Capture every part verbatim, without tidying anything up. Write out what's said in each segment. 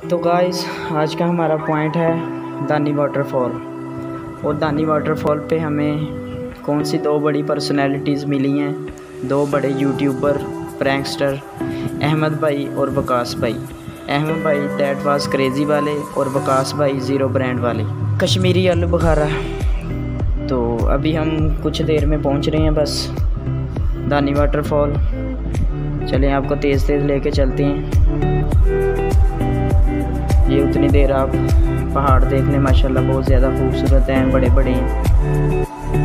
तो गाइस आज का हमारा पॉइंट है दानी वाटरफॉल। और दानी वाटरफॉल पे हमें कौन सी दो बड़ी पर्सनैलिटीज़ मिली हैं, दो बड़े यूट्यूबर प्रैंकस्टर, अहमद भाई और वकास भाई। अहमद भाई दैट वाज क्रेज़ी वाले और वकास भाई ज़ीरो ब्रांड वाले, कश्मीरी आलू बुखारा। तो अभी हम कुछ देर में पहुंच रहे हैं बस दानी वाटरफॉल। चलें आपको तेज़ तेज़ लेके चलते हैं। ये उतनी देर आप पहाड़ देख लें, माशाल्लाह बहुत ज़्यादा खूबसूरत हैं, बड़े बड़े हैं।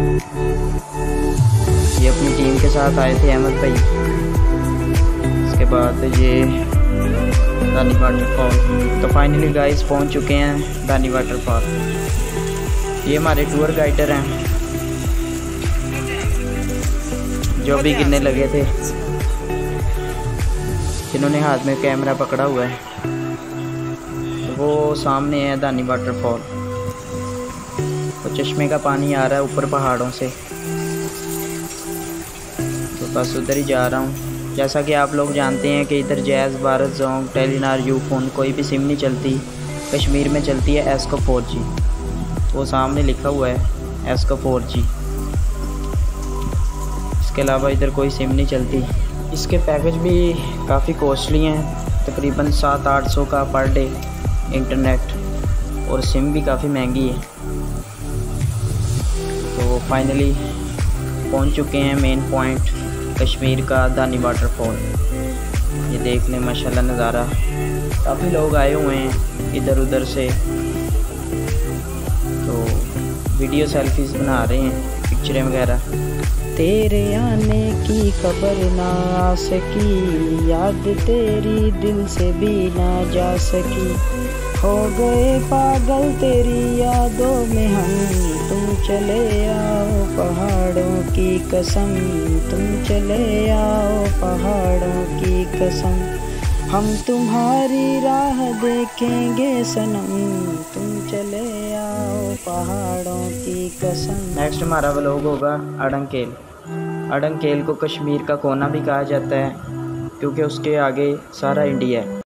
ये अपनी टीम के साथ आए थे अहमद भाई। इसके बाद ये दानी वाटरफॉल। तो फाइनली गाइस पहुंच चुके हैं दानी वाटरफॉल। ये हमारे टूर गाइडर हैं जो भी गिरने लगे थे, जिन्होंने हाथ में कैमरा पकड़ा हुआ है। वो सामने है दानी वाटरफॉल। तो चश्मे का पानी आ रहा है ऊपर पहाड़ों से, तो बस उधर ही जा रहा हूँ। जैसा कि आप लोग जानते हैं कि इधर जैज़, भारत जोंग, टेलीनार, यूफोन कोई भी सिम नहीं चलती। कश्मीर में चलती है एस्को फोर जी। वो सामने लिखा हुआ है एस्को फोर जी। इसके अलावा इधर कोई सिम नहीं चलती। इसके पैकेज भी काफ़ी कॉस्टली हैं, तकरीबन सात आठ सौ का पर डे इंटरनेट, और सिम भी काफ़ी महंगी है। तो फाइनली पहुंच चुके हैं मेन पॉइंट कश्मीर का, दानी वाटरफॉल। ये देख लें माशाल्लाह नज़ारा। काफ़ी लोग आए हुए हैं इधर उधर से, तो वीडियो सेल्फीज़ बना रहे हैं, पिक्चरें वगैरह। तेरे आने की खबर ना आ सकी, याद तेरी दिल से भी ना जा सकी। हो गए पागल तेरी यादों में हम, तुम चले आओ पहाड़ों की कसम, तुम चले आओ पहाड़ों की कसम। हम तुम्हारी राह देखेंगे सनम, तुम चले आओ पहाड़ों की कसम। नेक्स्ट हमारा व्लॉग होगा अडंकेल। अडंकेल को कश्मीर का कोना भी कहा जाता है, क्योंकि उसके आगे सारा इंडिया है।